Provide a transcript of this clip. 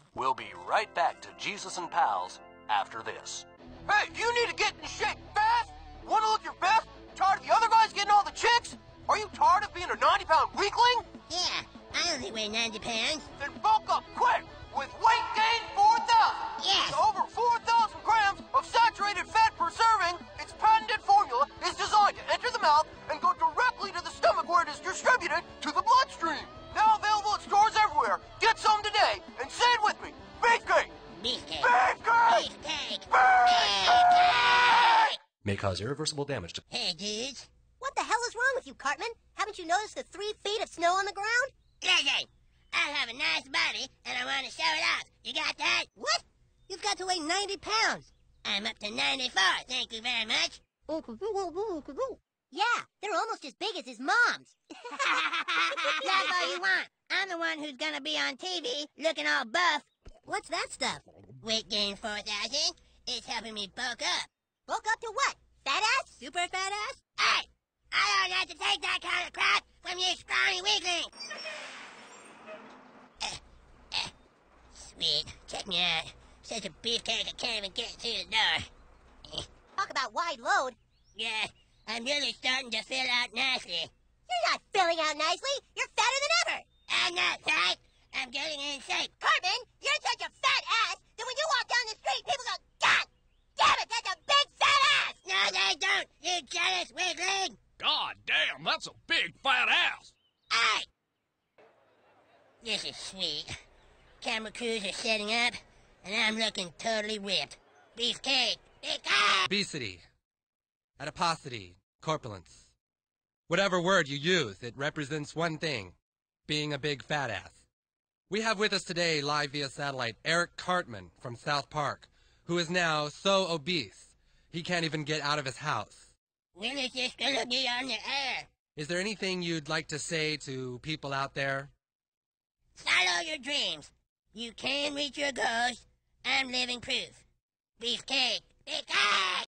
We'll be right back to Jesus and Pals after this. Hey, do you need to get in shape fast? Want to look your best? Tired of the other guys getting all the chicks? Are you tired of being a 90-pound weakling? Yeah, I only weigh 90 pounds. Then bulk up quick with Weight Gain 4000. Yes. With over 4,000 grams of saturated fat per serving, its patented formula is designed to enter the mouth and go directly to the stomach where it is distributed to the bloodstream. Now available at stores everywhere. Get some today and say it with me. Beefcake! Beefcake. Beefcake! Beefcake. Beefcake! May cause irreversible damage to... Hey, dudes. What the hell is wrong with you, Cartman? Haven't you noticed the 3 feet of snow on the ground? Listen, I have a nice body, and I want to show it off. You got that? What? You've got to weigh 90 pounds. I'm up to 94, thank you very much. Yeah, they're almost as big as his mom's. That's all you want. I'm the one who's gonna be on TV, looking all buff. What's that stuff? Weight Gain 4000. It's helping me bulk up. Bulk up to what? Fat ass? Super fat ass? Hey! I don't have to take that kind of crap from you scrawny weakling! Sweet. Check me out. Such a beefcake I can't even get through the door. Talk about wide load. Yeah, I'm really starting to fill out nicely. You're not filling out nicely. You're fatter than ever. I'm not fat. I'm getting in shape. Cartman, you're such a fat ass that when you walk down the street, people go, God damn it, that's a big fat ass! No, they don't, you jealous weakling! God damn, that's a big fat ass. Hey! This is sweet. Camera crews are setting up, and I'm looking totally ripped. Beefcake! Beefcake! Obesity, adiposity, corpulence. Whatever word you use, it represents one thing, being a big fat ass. We have with us today, live via satellite, Eric Cartman from South Park, who is now so obese, he can't even get out of his house. When is this gonna be on the air? Is there anything you'd like to say to people out there? Follow your dreams. You can reach your goals. I'm living proof. Beefcake! Beefcake!